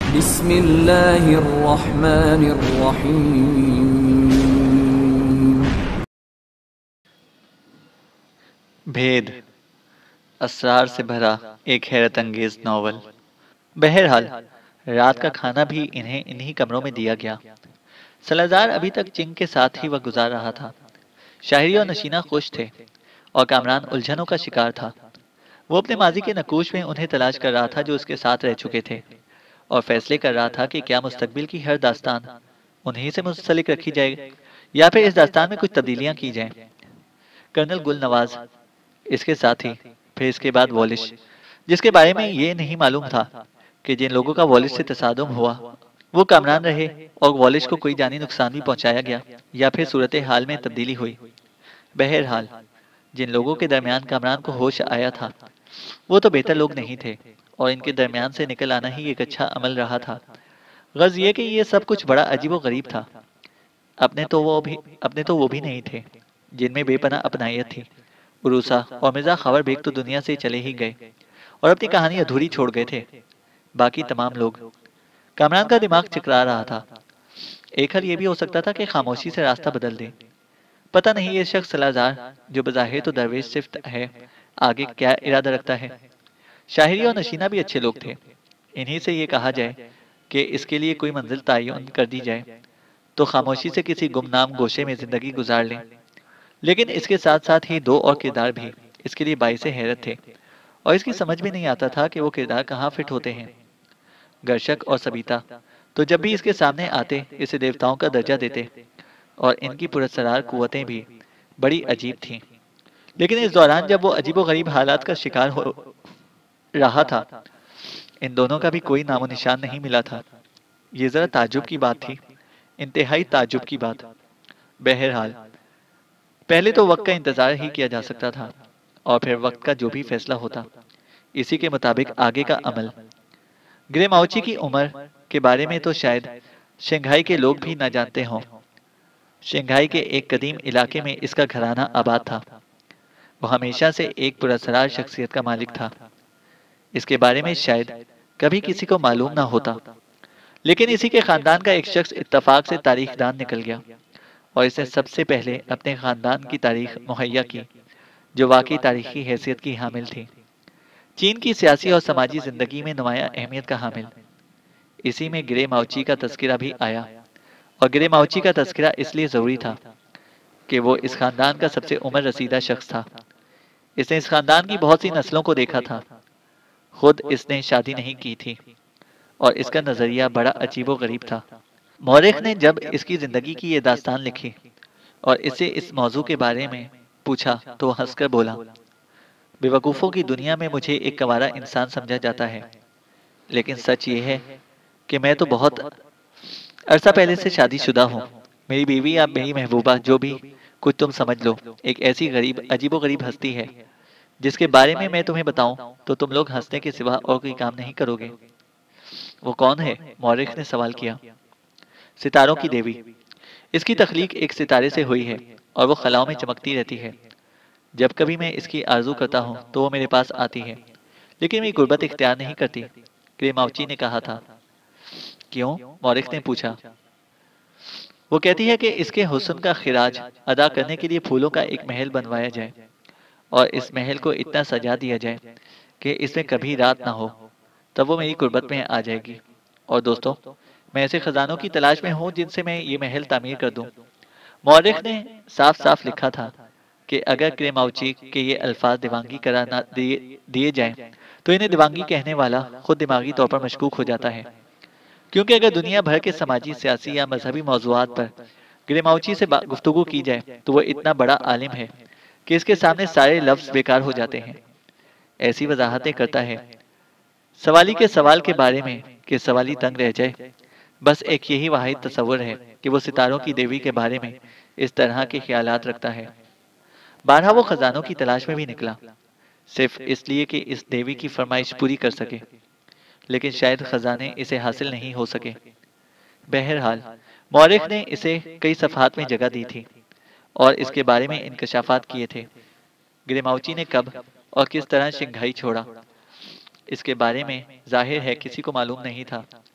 بسم اللہ الرحمن الرحیم۔ بھید، اسرار سے بھرا ایک حیرت انگیز ناول۔ بہرحال رات کا کھانا بھی انہیں انہی کمروں میں دیا گیا۔ سلازار ابھی تک چنگ کے ساتھ ہی وقت گزار رہا تھا۔ شاہری اور نشینہ خوش تھے اور کامران الجھنوں کا شکار تھا۔ وہ اپنے ماضی کے نقوش میں انہیں تلاش کر رہا تھا جو اس کے ساتھ رہ چکے تھے، اور فیصلے کر رہا تھا کہ کیا مستقبل کی ہر داستان انہی سے منسلک رکھی جائے یا پھر اس داستان میں کچھ تبدیلیاں کی جائیں۔ کرنل گل نواز، اس کے ساتھی، پھر اس کے بعد والش، جس کے بارے میں یہ نہیں معلوم تھا کہ جن لوگوں کا والش سے تصادم ہوا وہ کامران رہے اور والش کو کوئی جانی نقصان بھی پہنچایا گیا یا پھر صورتحال میں تبدیلی ہوئی۔ بہرحال جن لوگوں کے درمیان کامران کو ہوش آیا تھا وہ تو بہتر لوگ نہیں تھے، اور ان کے درمیان سے نکل آنا ہی ایک اچھا عمل رہا تھا۔ غرض یہ کہ یہ سب کچھ بڑا عجیب و غریب تھا۔ اپنے تو وہ بھی نہیں تھے جن میں بے پناہ اپنائیت تھی۔ عروسہ اور مرزا خور بیگ تو دنیا سے چلے ہی گئے اور اپنی کہانی ادھوری چھوڑ گئے تھے۔ باقی تمام لوگ۔ کامران کا دماغ چکرا رہا تھا۔ ایک حل یہ بھی ہو سکتا تھا کہ خاموشی سے راستہ بدل دے۔ پتہ نہیں یہ شخص سلازار جو بظاہر تو درویش صفت ہے آگے کیا ارادہ رکھتا ہے۔ شاہری اور نشینہ بھی اچھے لوگ تھے۔ انہی سے یہ کہا جائے کہ اس کے لیے کوئی منزل تعین کر دی جائے تو خاموشی سے کسی گمنام گوشے میں زندگی گزار لیں۔ لیکن اس کے ساتھ ساتھ ہی دو اور کردار بھی اس کے لیے باعث حیرت تھے، اور اس کی سمجھ میں نہیں آتا تھا کہ وہ کردار کہاں فٹ ہوتے ہیں۔ گرشک اور سبیتا تو جب بھی اس کے سامنے آتے اسے دیوتاؤں کا درجہ دیتے، اور ان کی پراسرار قوتیں بھی بڑی عجیب تھیں۔ لیکن اس دوران جب وہ عجیب و غریب حالات کا شکار ہو رہا تھا ان دونوں کا بھی کوئی نام و نشان نہیں ملا تھا۔ یہ ذرا تعجب کی بات تھی، انتہائی تعجب کی بات۔ بہرحال پہلے تو وقت کا انتظار ہی کیا جا سکتا تھا، اور پھر وقت کا جو بھی فیصلہ ہوتا اسی کے مطابق آگے کا عمل۔ گرے ماؤچی کی عمر کے بارے میں تو شاید شنگھائی کے لوگ بھی نہ جانتے ہوں۔ شنگھائی کے ایک قدیم علاقے میں اس کا گھرانہ آباد تھا۔ وہ ہمیشہ سے ایک پراسرار شخصیت کا مالک تھا۔ اس کے بارے میں شاید کبھی کسی کو معلوم نہ ہوتا، لیکن اسی کے خاندان کا ایک شخص اتفاق سے تاریخ دان نکل گیا اور اس نے سب سے پہلے اپنے خاندان کی تاریخ مہیا کی جو واقعی تاریخی حیثیت کی حامل تھی، چین کی سیاسی اور سماجی زندگی میں نمایاں اہمیت کا حامل۔ اسی میں گرے ماؤچی کا تذکرہ بھی آیا، اور گرے ماؤچی کا تذکرہ اس لیے ضروری تھا کہ وہ اس خاندان کا سب سے عمر رسیدہ شخص تھا۔ اس نے اس خاندان کی بہت سی نسلوں کو دیکھا تھا۔ خود اس نے شادی نہیں کی تھی، اور اس کا نظریہ بڑا عجیب و غریب تھا۔ مورخ نے جب اس کی زندگی کی یہ داستان لکھی اور اسے اس موضوع کے بارے میں پوچھا تو وہ ہنس کر بولا، بے وقوفوں کی دنیا میں مجھے ایک کنوارا انسان سمجھا جاتا ہے، لیکن سچ یہ ہے کہ میں تو بہت عرصہ پہلے سے شادی شدہ ہوں۔ میری بیوی یا میری محبوبہ جو بھی کچھ تم سمجھ لو ایک ایسی عجیب و غریب ہستی ہے جس کے بارے میں میں تمہیں بتاؤں تو تم لوگ ہنسنے کے سوا اور کوئی کام نہیں کرو گے۔ وہ کون ہے؟ مورخ نے سوال کیا۔ ستاروں کی دیوی۔ اس کی تخلیق ایک ستارے سے ہوئی ہے اور وہ خلاؤں میں چمکتی رہتی ہے۔ جب کبھی میں اس کی آرزو کرتا ہوں تو وہ میرے پاس آتی ہے، لیکن میری غربت اختیار نہیں کرتی، گرے ماؤچی نے کہا تھا۔ کیوں؟ مورخ نے پوچھا۔ وہ کہتی ہے کہ اس کے حسن کا خراج ادا کرنے کے لیے پھولوں کا ایک محل بنوایا جائے، اور اس محل کو اتنا سجا دیا جائے کہ اس میں کبھی رات نہ ہو، تب وہ میری قربت میں آ جائے گی۔ اور دوستوں، میں ایسے خزانوں کی تلاش میں ہوں جن سے میں یہ محل تعمیر کر دوں۔ مورخ نے صاف صاف لکھا تھا کہ اگر گرے ماؤچی کے یہ الفاظ دیوانگی قرار نہ دیے جائیں تو انہیں دیوانگی کہنے والا خود دماغی طور پر مشکوک ہو جاتا ہے، کیونکہ اگر دنیا بھر کے سماجی، سیاسی یا مذہبی موضوعات پر گرے ماؤچی سے گفتگو کی جائے تو وہ اتنا بڑا عالم ہے کہ اس کے سامنے سارے لفظ بیکار ہو جاتے ہیں۔ ایسی وضاحتیں کرتا ہے سوالی کے سوال کے بارے میں کہ سوالی دنگ رہ جائے۔ بس ایک یہی واحد تصور ہے کہ وہ ستاروں کی دیوی کے بارے میں اس طرح کے خیالات رکھتا ہے۔ بارہا وہ خزانوں کی تلاش میں بھی نکلا، صرف اس لیے کہ اس دیوی کی فرمائش پوری کر سکے، لیکن شاید خزانے اسے حاصل نہیں ہو سکے۔ بہرحال مورخ نے اسے کئی صفحات میں جگہ دی تھی اور اس کے بارے میں انکشافات کیے تھے۔ گرے ماؤچی نے کب اور کس طرح شنگھائی چھوڑا اس کے بارے میں ظاہر ہے کسی کو معلوم نہیں تھا۔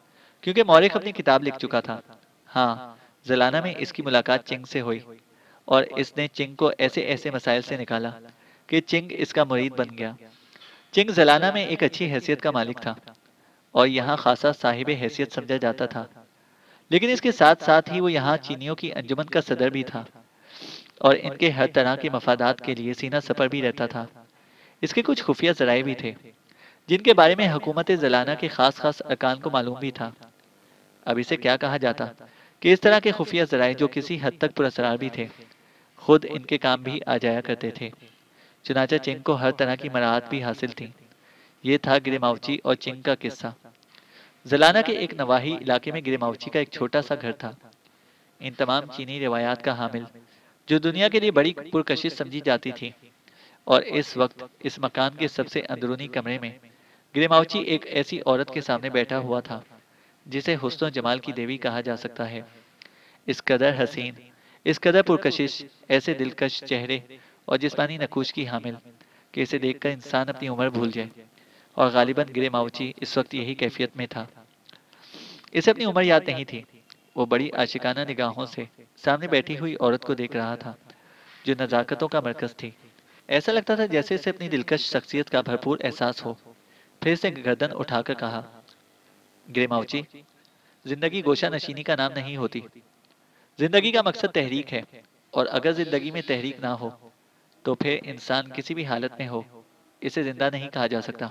کیونکہ مورخ اپنی کتاب لکھ چکا تھا۔ ہاں، زلانہ میں اس کی ملاقات چنگ سے ہوئی اور اس نے چنگ کو ایسے ایسے مسائل سے نکالا کہ چنگ اس کا مرید بن گیا۔ چنگ زلانہ میں ایک اچھی حیثیت کا مالک تھا اور یہاں خاصا صاحب حیثیت سمجھا جاتا تھا، لیکن اس کے ساتھ ساتھ ہی وہ یہاں چینیوں کی انجمن کا صدر بھی تھا اور ان کے ہر طرح کے مفادات کے لیے سینہ سپر بھی رہتا تھا۔ اس کے کچھ خفیہ ذرائع بھی تھے جن کے بارے میں حکومت زلانہ کے خاص خاص ارکان کو معلوم بھی تھا۔ اب اسے کیا کہا جاتا کہ اس طرح کے خفیہ ذرائع جو کسی حد تک پراسرار بھی تھے، خود ان کے کام بھی آ جایا کرتے تھے۔ چنانچہ چنگ کو ہر طرح کی مراعات بھی حاصل تھی۔ یہ تھا گریماؤچی اور چنگ کا قصہ۔ زلانہ کے ایک نواحی علاقے میں گریماؤچی کا ایک چھوٹا سا گھر تھا۔ ان تمام چینی روایات کا حامل، جو دنیا کے لیے بڑی پرکشش سمجھی جاتی تھی، اور اس وقت اس مکان کے سب سے اندرونی کمرے میں گریماؤچی ایک ایسی عورت کے سامنے بیٹھا ہوا تھا جسے حسن و جمال کی دیوی کہا جا سکتا ہے۔ اس قدر حسین، اس قدر پرکشش، ایسے دلکش چہرے اور جسمانی نقوش کی حامل کہ اسے دیکھ کر انسان اپنی عمر بھول جائے، اور غالباً گریماؤچی اس وقت یہی کیفیت میں تھا۔ اسے اپنی عمر یاد نہیں تھی۔ وہ بڑی عاشقانہ نگاہوں سے سامنے بیٹھی ہوئی عورت کو دیکھ رہا تھا جو نزاکتوں کا مرکز تھی۔ ایسا لگتا تھا جیسے اسے اپنی دلکش شخصیت کا بھرپور احساس ہو۔ پھر اسے گردن اٹھا کر کہا، گریماؤچی، زندگی گوشہ نشینی کا نام نہیں ہوتی۔ زندگی کا مقصد تحریک ہے، اور اگر زندگی میں تحریک نہ ہو تو پھر انسان کسی بھی حالت میں ہو اسے زندہ نہیں کہا جا سکتا۔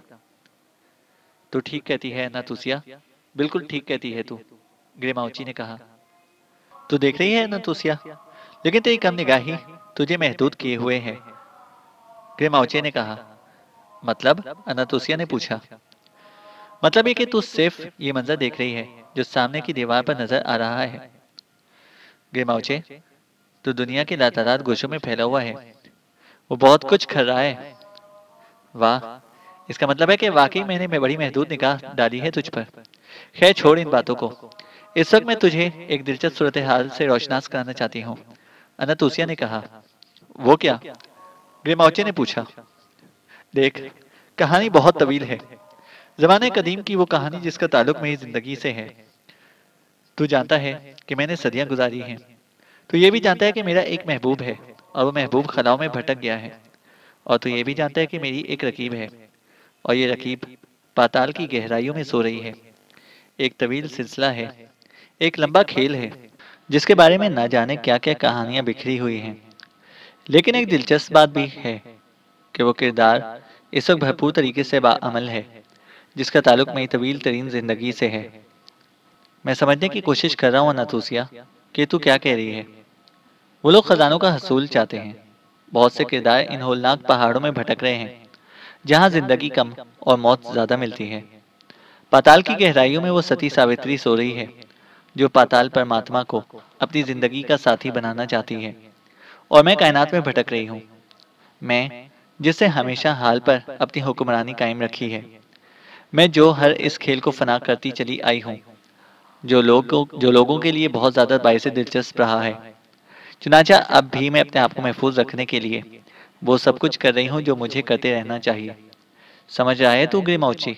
تو ٹھیک کہتی ہے ناتوسیا، بالکل ٹھیک کہتی ہے تو، گریماؤچی نے کہا۔ تو دیکھ رہی ہے ناتوسیا، لیکن تیری کم نگاہی تجھے محدود کیے ہوئے ہے، گریماؤچی نے کہا۔ مطلب؟ اناتوسیا نے پوچھا۔ مطلب یہ کہ تو صرف یہ منظر دیکھ رہی ہے جو سامنے کی دیوار پر نظر آ رہا ہے، گریماؤچی۔ تو دنیا کے لاتعداد گوشوں میں پھیلا ہوا ہے، وہ بہت کچھ کر رہا ہے۔ واہ، اس کا مطلب ہے کہ واقعی میں نے بڑی محدود نگاہ ڈالی ہے تجھ پر۔ خیر چھوڑ ان باتوں کو، اس وقت میں تجھے ایک دلچسپ صورتحال سے روشناس کرانا چاہتی ہوں، اناتوسیا نے کہا۔ وہ کیا؟ گریماؤچی نے پوچھا۔ دیکھ، کہانی بہت طویل ہے، زمانے قدیم کی وہ کہانی جس کا تعلق میری زندگی سے ہے۔ تو جانتا ہے کہ میں نے صدیاں گزاری ہیں، تو یہ بھی جانتا ہے کہ میرا ایک محبوب ہے اور وہ محبوب خلاؤں میں بھٹک گیا ہے، اور تو یہ بھی جانتا ہے کہ میری ایک رقیب ہے اور یہ رقیب پاتال کی گہرائیوں میں سو رہی ہے۔ ایک طویل سلسلہ ہے، ایک لمبا کھیل ہے جس کے بارے میں نہ جانے کیا کیا کہانیاں بکھری ہوئی ہیں، لیکن ایک دلچسپ بات بھی ہے کہ وہ کردار اس وقت بھرپور طریقے سے باعمل ہے جس کا تعلق میری طویل ترین زندگی سے ہے۔ میں سمجھنے کی کوشش کر رہا ہوں اناتوسیا کہ تو کیا کہہ رہی ہے۔ وہ لوگ خزانوں کا حصول چاہتے ہیں۔ بہت سے کردار ان ہولناک پہاڑوں میں بھٹک رہے ہیں جہاں زندگی کم اور موت زیادہ ملتی ہے۔ پاتال کی گہرائیوں میں وہ ستی ساوتری سو رہی ہے جو پاتال پرماتما کو اپنی زندگی کا ساتھی بنانا چاہتی ہے، اور میں کائنات میں بھٹک رہی ہوں، میں جس سے ہمیشہ حال پر اپنی حکمرانی قائم رکھی ہے، میں جو ہر اس کھیل کو فنا کرتی چلی آئی ہوں، جو لوگوں کے لیے بہت زیادہ باعث دلچسپ رہا ہے۔ چنانچہ اب بھی میں اپنے آپ کو محفوظ رکھنے کے لیے وہ سب کچھ کر رہی ہوں جو مجھے کرتے رہنا چاہیے۔ سمجھ رہا ہے تو گریماؤچی؟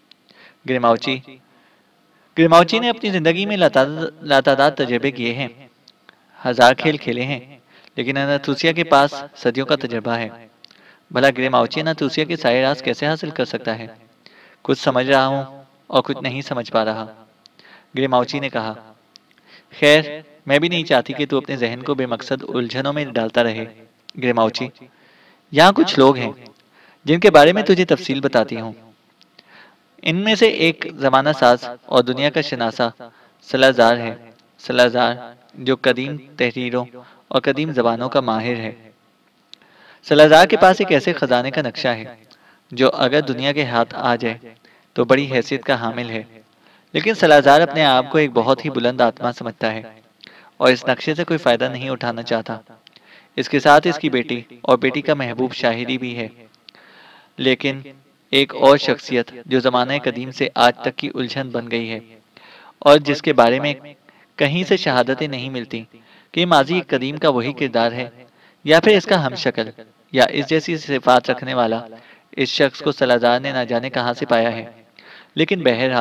گریماؤچی نے اپنی زندگی میں لاتعداد تجربے کیے ہیں، ہزار کھیل کھیلے ہیں، لیکن اناتوسیا کے پاس صدیوں کا تجربہ ہے۔ بھلا گریماؤچی اناتوسیا کے سارے راز کیسے حاصل کر سکتا ہے؟ کچھ سمجھ رہا ہوں اور کچھ نہیں سمجھ پا رہا، گریماؤچی نے کہا۔ خیر، میں بھی نہیں چاہتی کہ تو اپنے ذہن کو بے مقصد الجھنوں میں ڈالتا رہے، گریماؤچی۔ یہاں کچھ لوگ ہیں جن کے بارے میں تجھے تفصیل بتاتی ہوں۔ ان میں سے ایک زمانہ ساز اور دنیا کا شناسہ سلازار ہے، سلازار جو قدیم تحریروں اور قدیم زبانوں کا ماہر ہے۔ سلازار کے پاس ایک ایسے خزانے کا نقشہ ہے جو اگر دنیا کے ہاتھ آ جائے تو بڑی حیثیت کا حامل ہے، لیکن سلازار اپنے آپ کو ایک بہت ہی بلند آتما سمجھتا ہے اور اس نقشے سے کوئی فائدہ نہیں اٹھانا چاہتا۔ اس کے ساتھ اس کی بیٹی اور بیٹی کا محبوب شاہری بھی ہے، لیکن ایک اور شخصیت جو زمانہ قدیم سے آج تک کی الجھن بن گئی ہے اور جس کے بارے میں کہیں سے شہادتیں نہیں ملتی کہ ماضی قدیم کا وہی کردار ہے یا پھر اس کا ہم شکل یا اس جیسی صفات رکھنے والا، اس شخص کو سلازار نے نہ جانے کہاں سے پایا ہے، لیکن بہرحال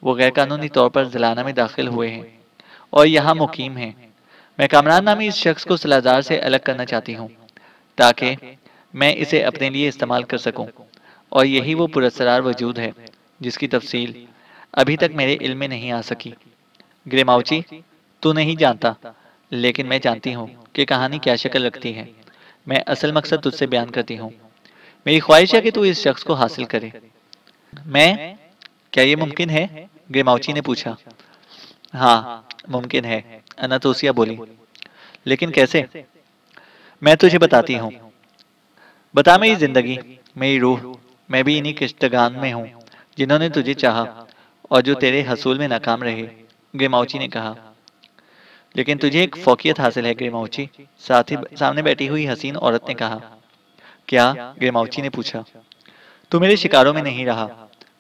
وہ غیر قانونی طور پر زلانہ میں داخل ہوئے ہیں اور یہاں مقیم ہیں۔ میں کامران نامی اس شخص کو سلازار سے الگ کرنا چاہتی ہوں تاکہ میں اسے اپنے لیے استعمال کر سکوں، اور یہی وہ پراسرار وجود ہے جس کی تفصیل ابھی تک میرے علم میں نہیں آ سکی۔ گریماؤچی، تو نہیں جانتا، لیکن میں جانتی ہوں کہ کہانی کیا شکل رکھتی ہے۔ میں اصل مقصد تجھ سے بیان کرتی ہوں۔ میری خواہش ہے کہ تو اس شخص کو حاصل کرے۔ میں؟ کیا یہ ممکن ہے؟ گریماؤچی نے پوچھا۔ ہاں، ممکن ہے، اناتوسیا بولی۔ لیکن کیسے؟ میں تجھے بتاتی ہوں۔ بتا میری زندگی، میری روح، میں بھی انہی کشتگان میں ہوں جنہوں نے تجھے چاہا اور جو تیرے حصول میں ناکام رہے، گریماؤچی نے کہا۔ لیکن تجھے ایک فوقیت حاصل ہے گریماؤچی، سامنے بیٹھی ہوئی حسین عورت نے کہا۔ کیا؟ گریماؤچی نے پوچھا۔ تو میرے شکاروں میں نہیں رہا۔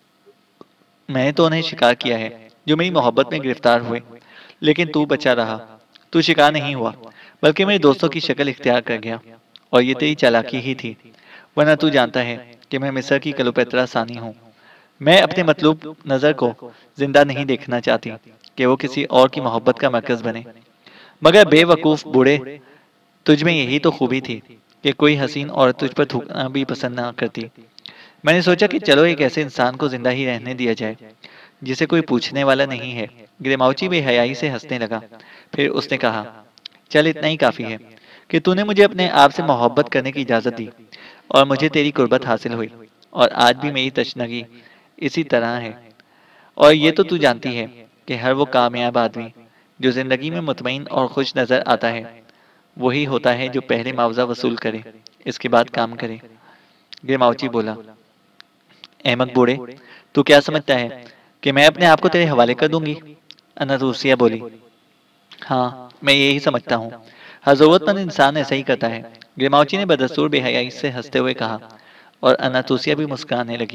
میں نے تو انہیں شکار کیا ہے جو میری محبت میں گرفتار ہوئے، لیکن تو بچا رہا۔ تو شکار نہیں ہوا بلکہ میرے دوستوں کی شکل اختیار کر گیا، اور یہ تیری چالاکی ہی تھی، ورنہ تو جانتا ہے کہ میں مصر کی کلوپیترا ثانی ہوں۔ میں اپنے مطلوب نظر کو زندہ نہیں دیکھنا چاہتی کہ وہ کسی اور کی محبت کا مرکز بنے۔ مگر بے وقوف بوڑھے، تجھ میں یہی تو خوبی تھی کہ کوئی حسین عورت تجھ پر تھوکنا بھی پسند نہ کرتی۔ میں نے سوچا کہ چلو ایک ایسے انسان کو زندہ ہی رہنے دیا جائے جسے کوئی پوچھنے والا نہیں ہے۔ گریماؤچی بے حیائی سے ہنسنے لگا، پھر اس نے کہا، چل اتنا ہی کافی ہے کہ تو نے مجھے اپنے آپ سے محبت کرنے کی اجازت دی اور مجھے تیری قربت حاصل ہوئی، اور آج بھی میری تشنگی اسی طرح ہے۔ اور یہ تو جانتی ہے کہ ہر وہ کامیاب آدمی جو زندگی میں مطمئن اور خوش نظر آتا ہے وہی ہوتا ہے جو پہلے معاوضہ وصول کرے، اس کے بعد کام کرے۔ گریماؤچی بولا۔ احمق بوڑھے، تو کیا سمجھتا ہے کہ میں اپنے آپ کو تیرے حوالے کر دوں گی؟ اناتوسیا بولی۔ ہاں، میں یہی سمجھتا ہوں، ہر ضرورت مند انسان ایسا ہی کرتا ہے، گریماؤچی نے بدستور بے حیائی سے ہنستے ہوئے کہا، اور اناتوسیا بھی مسکرانے لگی۔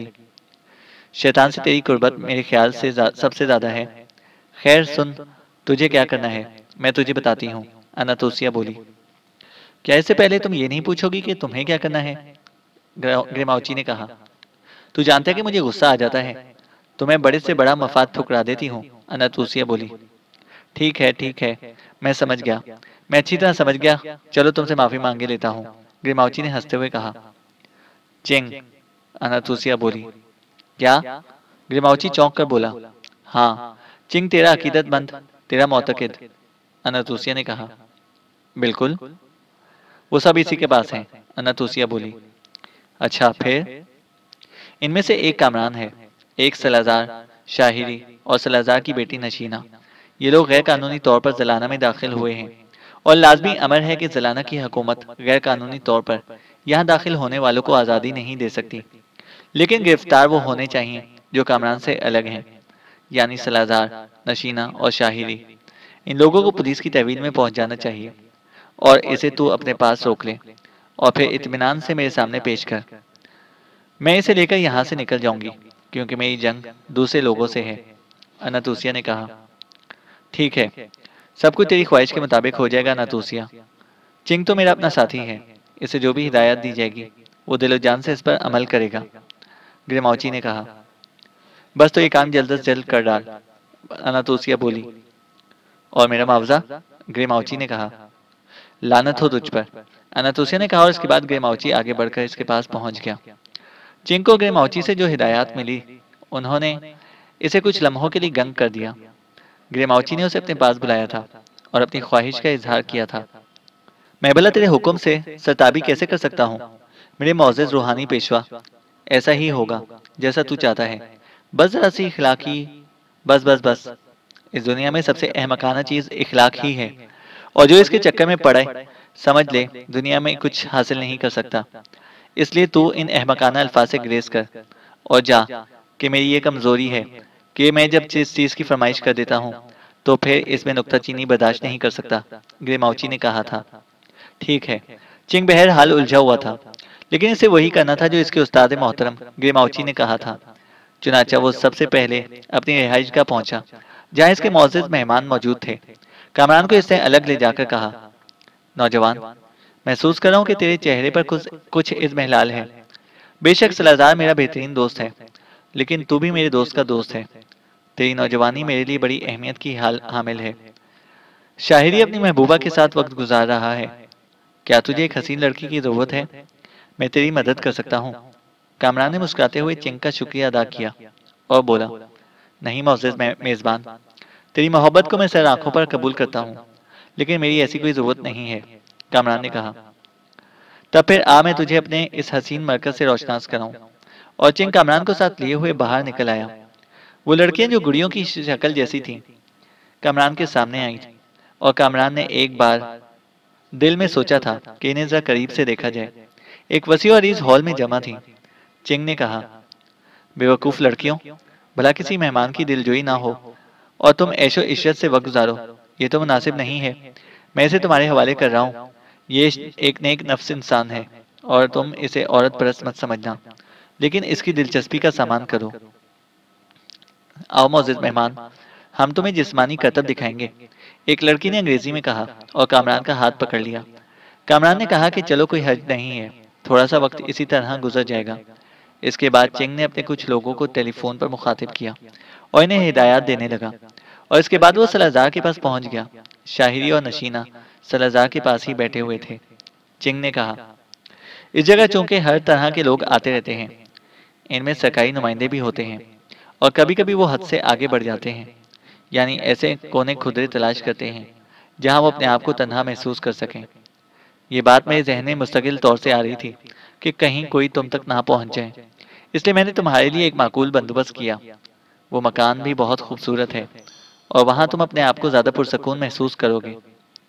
شیطان سے تیری قربت میرے خیال سے سب سے زیادہ ہے۔ خیر سن، تجھے کیا کرنا ہے میں تجھے بتاتی ہوں، اناتوسیا بولی۔ کیا اس سے پہلے تم یہ نہیں پوچھو گی کہ تمہیں کیا کرنا ہے؟ گریماؤچی نے کہا۔ تو جانتا ہے کہ مجھے غصہ آ جاتا ہے تو میں بڑے سے بڑا مفاد ٹھکرا دیتی ہوں، اناتوسیا بولی۔ ٹھیک ہے ٹھیک ہے، میں سمجھ گیا، میں اچھی طرح سمجھ گیا، چلو تم سے معافی مانگے لیتا ہوں، گریماؤچی نے ہنستے ہوئے کہا۔ چنگ، اناتوسیا بولی۔ کیا؟ گریماؤچی چونک کر بولا۔ ہاں، چنگ تیرا عقیدت مند، تیرا معتقد، اناتوسیا نے کہا۔ بالکل، وہ سب اسی کے پاس ہیں، اناتوسیا بولی۔ اچھا پھر؟ ان میں سے ایک کامران ہے، ایک سلازار شاہری اور سلازار کی بیٹی نشینہ۔ یہ لوگ غیر قانونی طور پر زلانہ میں داخل ہوئے ہیں، اور لازمی امر ہے کہ زلانہ کی حکومت غیر قانونی طور پر یہاں داخل ہونے والوں کو آزادی نہیں دے سکتی، لیکن گرفتار وہ ہونے چاہیے جو کامران سے الگ ہیں، یعنی سلازار، نشینہ اور شاہری۔ ان لوگوں کو پولیس کی تحویل میں پہنچ جانا چاہیے، اور اسے تو اپنے پاس روک لے اور پھر اطمینان سے میرے سامنے پیش کر۔ میں اسے لے کر یہاں سے نکل جاؤں گی کیونکہ میری جنگ دوسرے لوگوں سے ہے، اناتوسیا نے کہا۔ ٹھیک ہے، سب کچھ تیری خواہش کے مطابق ہو جائے گا اناتوسیا۔ چنگ تو میرا اپنا ساتھی ہے، اسے جو بھی ہدایت دی جائے گی وہ دل و جان سے اس پر عمل کرے گا، گریماؤچی نے کہا۔ بس تو یہ کام جلد از جلد کر ڈال، اناتوسیا بولی۔ اور میرا معاوضہ؟ گریماؤچی نے کہا۔ لعنت ہو تجھ پر، اناتوسیا نے کہا، اور اس کے بعد گریماؤچی آگے بڑھ کر اس کے پاس پہنچ گیا۔ چنگ کو گریماؤچی سے جو ہدایات ملی انہوں نے اسے کچھ لمحوں کے لیے گنگ کر دیا۔ گریماؤچی نے اسے اپنے پاس بلایا تھا اور اپنی خواہش کا اظہار کیا تھا۔ میں بھلا تیرے حکم سے سرتابی کیسے کر سکتا ہوں میرے معزز روحانی پیشوا؟ ایسا ہی ہوگا جیسا تو چاہتا ہے، بس ذرا سی اخلاقی، بس اس دنیا میں سب سے احمقانہ چیز اخلاق ہی ہے، اور جو اس کے چکر میں پڑے سمجھ لے دنیا میں کچھ حاصل نہیں کر سکتا۔ اس لیے تو ان احمقانہ الفاظ سے گریز کر اور جا، کہ میری یہ کمزوری ہے کہ میں جب جس چیز کی فرمائش کر دیتا ہوں تو پھر اس میں نکتہ چینی برداشت نہیں کر سکتا، گریماؤچی نے کہا تھا۔ ٹھیک ہے، چنگ بہرحال الجھا ہوا تھا، لیکن اسے وہی کرنا تھا جو اس کے استاد محترم گریماؤچی نے کہا تھا۔ چنانچہ وہ سب سے پہلے اپنی رہائش گاہ پہنچا جہاں اس کے معزز مہمان موجود تھے۔ کامران کو اس سے الگ لے جا کر کہا، نوجوان، محسوس کر رہا ہوں کہ تیرے چہرے پر کچھ اضمحلال ہے۔ بے شک سلازار میرا بہترین دوست ہے، لیکن تو بھی میرے دوست کا دوست ہے۔ تیری نوجوانی میرے لیے بڑی اہمیت کی حامل ہے۔ شاہری اپنی محبوبہ کے ساتھ وقت گزار رہا ہے۔ کیا تجھے ایک حسین لڑکی کی ضرورت ہے؟ میں تیری مدد کر سکتا ہوں۔ کامران نے مسکراتے ہوئے چنگ کا شکریہ ادا کیا اور بولا، نہیں معزز میزبان، تیری محبت کو میں سر آنکھوں پر قبول کرتا ہوں، لیکن میری ایسی کوئی ضرورت نہیں ہے، کامران نے کہا۔ تب پھر آ میں تجھے اپنے اس حسین مرکز سے روشناس کراؤں۔ اور چنگ کامران کو ساتھ لیے ہوئے باہر نکل آیا۔ وہ لڑکیاں جو گڑیوں کی شکل جیسی تھیں کامران کے سامنے آئی، اور کامران نے ایک بار دل میں سوچا تھا کہ انہیں ذرا قریب سے دیکھا جائے۔ ایک وسیع و عریض ہال میں جمع تھیں۔ چنگ نے کہا، بے وقوف لڑکیوں، بھلا کسی مہمان کی دلجوئی نہ ہو اور تم عیش و عشرت سے وقت گزارو، یہ تو مناسب نہیں ہے۔ میں اسے تمہارے حوالے کر رہا ہوں۔ یہ ایک نیک نفس انسان ہے اور تم اسے عورت پرست مت سمجھنا، لیکن اس کی دلچسپی کا سامان کرو۔ آؤ معزز مہمان، ہم تمہیں جسمانی کرتب دکھائیں گے، ایک لڑکی نے انگریزی میں کہا اور کامران کا ہاتھ پکڑ لیا۔ کامران نے کہا کہ چلو کوئی حرج نہیں ہے، تھوڑا سا وقت اسی طرح گزر جائے گا۔ اس کے بعد چنگ نے اپنے کچھ لوگوں کو ٹیلی فون پر مخاطب کیا اور انہیں ہدایات دینے لگا، اور اس کے بعد وہ سلازار کے پاس پہنچ گیا۔ شاہری اور نشینہ سلازار کے پاس ہی بیٹھے ہوئے تھے۔ چنگ نے کہا، اس جگہ چونکہ ہر طرح کے لوگ آتے رہتے ہیں، ان میں سرکاری نمائندے بھی ہوتے ہیں، اور کبھی کبھی وہ حد سے آگے بڑھ جاتے ہیں، یعنی ایسے کونے کھدرے تلاش کرتے ہیں جہاں وہ اپنے آپ کو تنہا محسوس کر سکیں۔ یہ بات میرے ذہن میں مستقل طور سے آ رہی تھی کہ کہیں کوئی تم تک نہ پہنچ جائے، اس لیے میں نے تمہارے لیے ایک معقول بندوبست کیا۔ وہ مکان بھی بہت خوبصورت ہے اور وہاں تم اپنے آپ کو زیادہ پرسکون محسوس کرو گے۔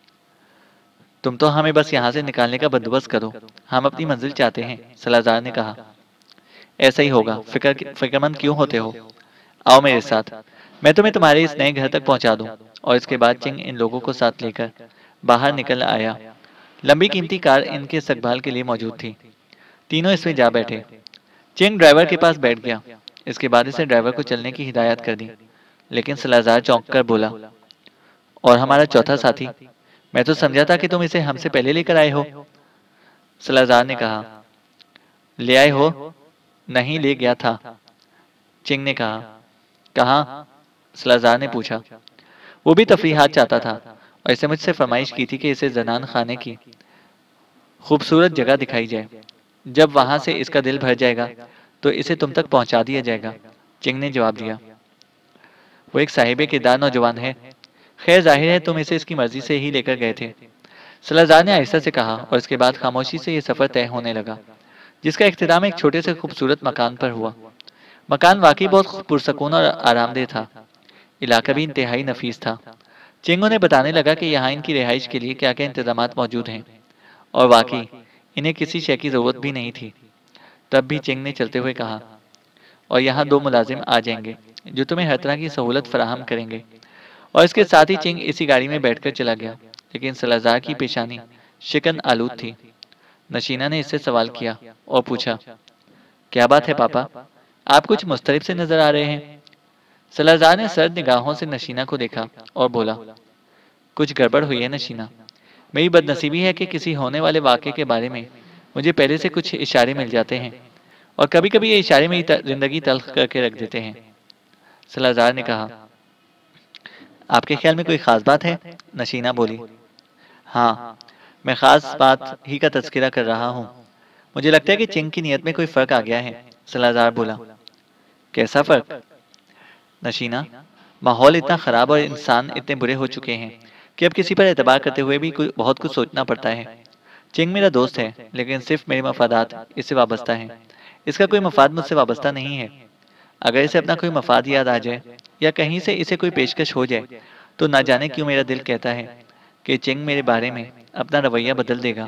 تم تو ہمیں بس یہاں سے نکالنے کا بندوبست کرو، ہم اپنی منزل چاہتے ہیں، سلازار نے کہا۔ ایسا ہی ہوگا، فکر مند کیوں ہوتے ہو؟ آؤ میرے ساتھ، میں تمہیں تمہارے اس نئے گھر تک پہنچا دوں۔ اور اس کے بعد چنگ ان لوگوں کو ساتھ لے کر باہر نکل آیا۔ لمبی قیمتی کار ان کے استقبال کے لیے موجود تھی۔ تینوں اس میں جا بیٹھے۔ چنگ ڈرائیور کے پاس بیٹھ گیا۔ اس کے بعد اسے ڈرائیور کو چلنے کی ہدایت کر دی، لیکن سلازار چونک کر بولا، اور ہمارا چوتھا ساتھی؟ میں تو سمجھا تھا کہ تم اسے ہم سے پہلے لے کر آئے ہو۔ سلازار نے کہا، لے آئے ہو؟ نہیں، لے گیا تھا، چنگ نے کہا۔ کہاں؟ سلازار نے پوچھا۔ وہ بھی تفریحات چاہتا تھا اور اسے مجھ سے فرمائش کی تھی کہ اسے زنان خانے کی خوبصورت جگہ دکھائی جائے، جب وہاں سے اس کا دل بھر جائے گا تو اسے تم تک پہنچا دیا جائے گا، چنگ نے جواب دیا۔ وہ ایک صاحب کردار نوجوان ہے، خیر ظاہر ہے تم اسے اس کی مرضی سے ہی لے کر گئے تھے، سلازار نے آہستہ سے کہا، اور اس کے بعد خاموشی سے یہ سفر طے ہونے لگا، جس کا اختتام ایک چھوٹے سے خوبصورت مکان پر ہوا۔ مکان واقعی بہت پرسکون اور آرام دہ تھا، علاقہ بھی انتہائی نفیس تھا۔ چنگ انہیں بتانے لگا کہ یہاں ان کی رہائش کے لیے کیا کیا انتظامات موجود ہیں، اور واقعی انہیں کسی شے کی ضرورت بھی نہیں تھی۔ تب بھی چنگ نے چلتے ہوئے کہا، اور یہاں 2 ملازم آ جائیں گے جو تمہیں ہر طرح کی سہولت فراہم کریں گے۔ اور اس کے ساتھ ہی چنگ اسی گاڑی میں بیٹھ کر چلا گیا، لیکن سلازار کی پیشانی شکن آلود تھی۔ نشینہ نے اس سے سوال کیا اور پوچھا، کیا بات ہے پاپا، آپ کچھ مضطرب سے نظر آ رہے ہیں؟ سلازار نے سرد نگاہوں سے نشینہ کو دیکھا اور بولا، کچھ گڑبڑ ہوئی ہے نشینہ، میری بدنصیبی ہے کہ کسی ہونے والے واقعے کے بارے میں مجھے پہلے سے کچھ اشارے مل جاتے ہیں، اور کبھی کبھی یہ اشارے میری زندگی تلخ کر کے رکھ دیتے ہیں۔ سلازار نے کہا، آپ کے خیال میں کوئی خاص بات ہے؟ نشینہ بولی، ہاں، میں خاص بات ہی کا تذکرہ کر رہا ہوں۔ مجھے لگتا ہے کہ چنگ کی نیت میں کوئی فرق آ گیا ہے، سلازار بولا۔ کیسا فرق؟ نشینہ، ماحول اتنا خراب اور انسان اتنے برے ہو چکے ہیں کہ اب کسی پر اعتبار کرتے ہوئے بھی بہت کچھ سوچنا پڑتا ہے۔ چنگ میرا دوست ہے، لیکن صرف میرے مفادات اس سے وابستہ ہیں، اس کا کوئی مفاد مجھ سے وابستہ نہیں ہے۔ اگر اسے اپنا کوئی مفاد یاد آ جائے یا کہیں سے اسے کوئی پیشکش ہو جائے تو نہ جانے کیوں میرا دل کہتا ہے کہ چنگ میرے بارے میں اپنا رویہ بدل دے گا۔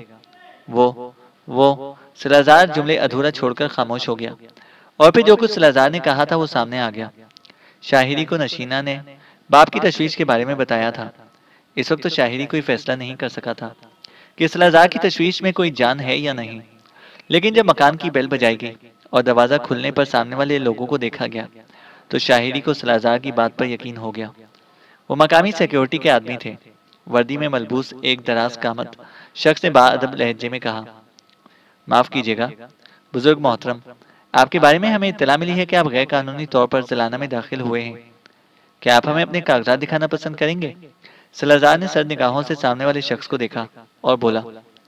وہ سلازار جملے ادھورا چھوڑ کر خاموش ہو گیا، اور پھر جو کچھ سلازار نے کہا تھا وہ سامنے آ گیا۔ شاہری کو نشینہ نے باپ کی تشویش کے بارے میں بتایا تھا۔ اس وقت تو شاہری کوئی فیصلہ نہیں کر سکا تھا کہ سلازار کی تشویش میں کوئی جان ہے یا نہیں، لیکن جب مکان کی بیل بجائی گئی اور دروازہ کھلنے پر سامنے والے لوگوں کو دیکھا گیا تو شاہری کو سلازار کی بات پر یقین ہو گیا۔ وہ مقامی سیکیورٹی کے آدمی تھے۔ وردی میں ملبوس ایک دراز قامت شخص نے باادب لہجے میں کہا، معاف کیجیے گا بزرگ محترم، آپ کے بارے میں ہمیں اطلاع ملی ہے کہ آپ غیر قانونی طور پر زلانہ میں داخل ہوئے ہیں۔ کیا آپ ہمیں اپنے کاغذات دکھانا پسند کریں گے؟ سلازار نے سرد نگاہوں سے سامنے والے شخص کو دیکھا اور بولا،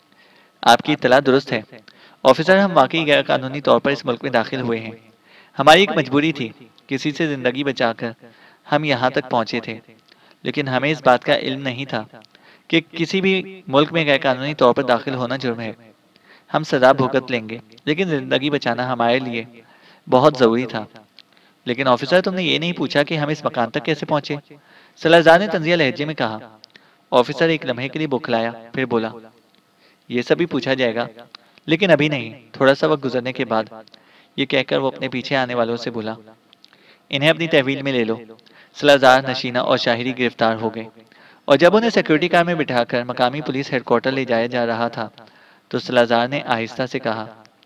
آپ کی اطلاع درست ہے آفیسر، ہم واقعی غیر قانونی طور پر اس ملک میں داخل ہوئے ہیں۔ ہماری ایک مجبوری تھی، کسی سے زندگی بچا کر ہم یہاں تک پہنچے تھے، لیکن ہمیں اس بات کا علم نہیں تھا کہ کسی بھی ملک میں غیر قانونی طور پر داخل ہونا جرم ہے۔ ہم سزا بھگت لیں گے، لیکن زندگی بچانا ہمارے لیے بہت ضروری تھا۔ لیکن آفیسر، تم نے یہ نہیں پوچھا کہ ہم اس مکان تک کیسے پہنچے؟ سلازار نے طنزیہ لہجے میں کہا۔ آفیسر ایک لمحے کے لیے بوکھلایا، پھر بولا، یہ سب بھی پوچھا جائے گا، لیکن ابھی نہیں، تھوڑا سا وقت گزرنے کے بعد۔ یہ کہہ کر وہ اپنے پیچھے آنے والوں سے بولا، انہیں اپنی تحویل میں لے لو۔ سلازار، نشینہ اور شاہری گرفتار ہو گئے، اور جب انہیں سیکورٹی کار میں بٹھا کر مقامی پولیس ہیڈ کوارٹر لے جایا جا رہا تھا تو سلازار نے آہستہ سے کہا،